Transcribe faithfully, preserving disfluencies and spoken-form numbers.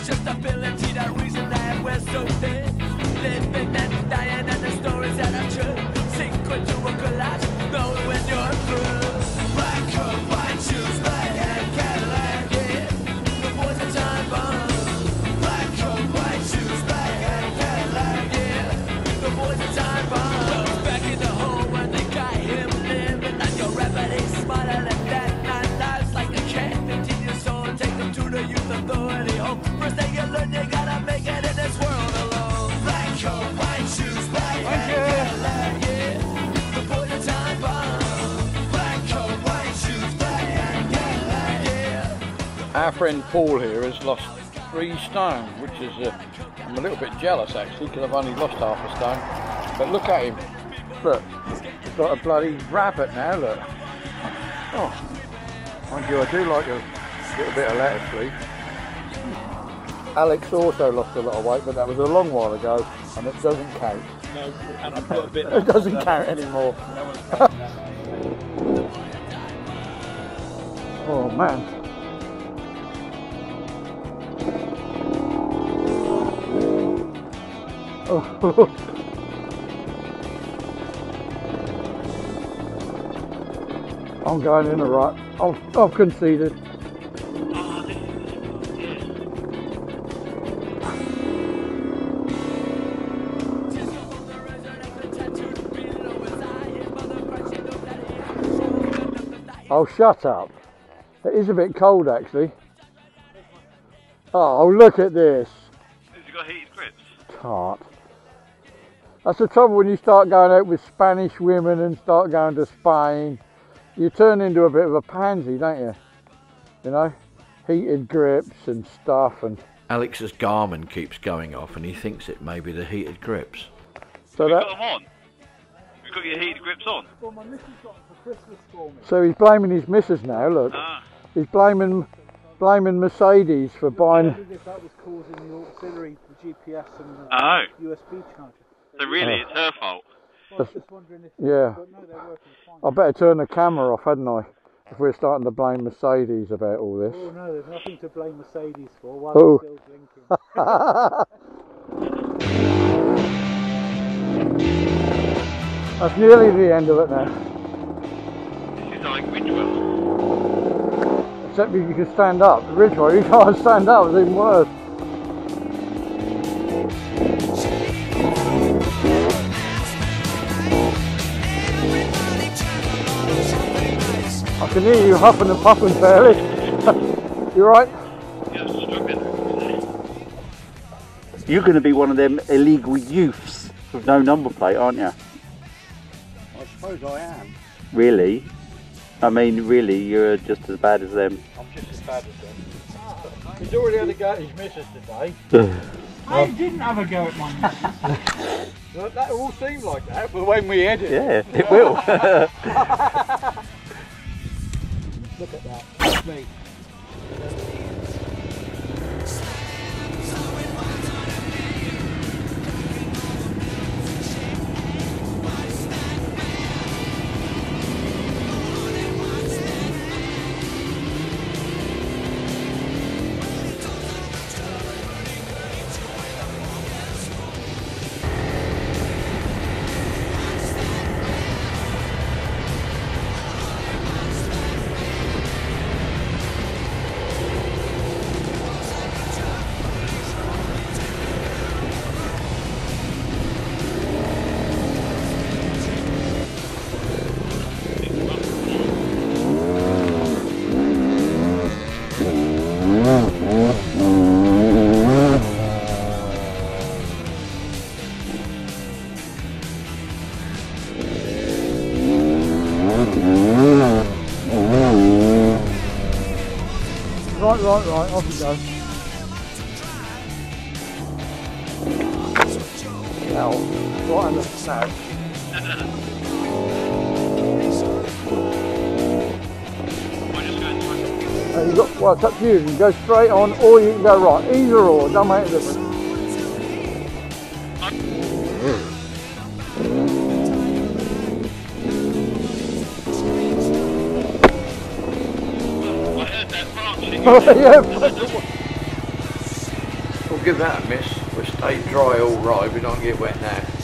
just ability, that reason that we're so thin. Living and dying and the stories that are true. Sink into a collage, know when you're through. Black coat, white shoes, red hair, Cadillac, yeah. The boys are time bomb. Black coat, white shoes, red hair, Cadillac, yeah. The boys are time bomb. Look back in the hole when they got him living like your remedy, smarter than that. Nine lives like a cat, fifteen years old, take them to the youth authority home. First thing you learn, you gotta make it in this world alone. Black coat, white shoes, black hair, Cadillac, yeah. The boys are time bomb. Black coat, white shoes, black hair, Cadillac, yeah. Our friend Paul here has lost three stone, which is, uh, I'm a little bit jealous actually, because I've only lost half a stone. But look at him. Look, he's got a bloody rabbit now, look. Oh, mind you, I do like a little bit of lettuce, please. Alex also lost a lot of weight, but that was a long while ago, and it doesn't count. No, and I put a bit. It doesn't count anymore. Oh man. Oh. I'm going in the rut. I've, I've conceded. Oh, shut up. It is a bit cold actually. Oh, look at this. Has it got heated grips? Tart. That's the trouble when you start going out with Spanish women and start going to Spain. You turn into a bit of a pansy, don't you? You know? Heated grips and stuff. And Alex's Garmin keeps going off and he thinks it may be the heated grips. Have So you that, got them on? You've got your heated grips on? Well, my missus got them for Christmas for me. so he's blaming his missus now, look. Ah. He's blaming blaming Mercedes for I buying. wondered if that was causing the auxiliary, the G P S and the Oh. U S B charger. So really, Oh. it's her fault. Well, I was just wondering if... Yeah. But no, they're working fine. I better turn the camera off, hadn't I? If we're starting to blame Mercedes about all this. Oh no, there's nothing to blame Mercedes for while Oh. we're still drinking. That's nearly the end of it now. This is like Ridgewell. Except you can stand up. The Ridgeway, you can't stand up, it's even worse. I can hear you huffing and puffing fairly. You right? Yeah, I'm struggling. You're going to be one of them illegal youths with no number plate, aren't you? I suppose I am. Really? I mean, really, you're just as bad as them. I'm just as bad as them. He's already had a go at his missus today. I didn't have a go at my missus. Well, that all seemed like that, but when we edit Yeah, it will. Look at that. That's me. Right, right, right, off you go. Now, right on the snout. Uh, you got, well, it's up to you. You can go straight on or you can go right. Either or, don't make a difference. I heard that branching. Yeah. give that a miss. We'll stay dry all right, we don't get wet now.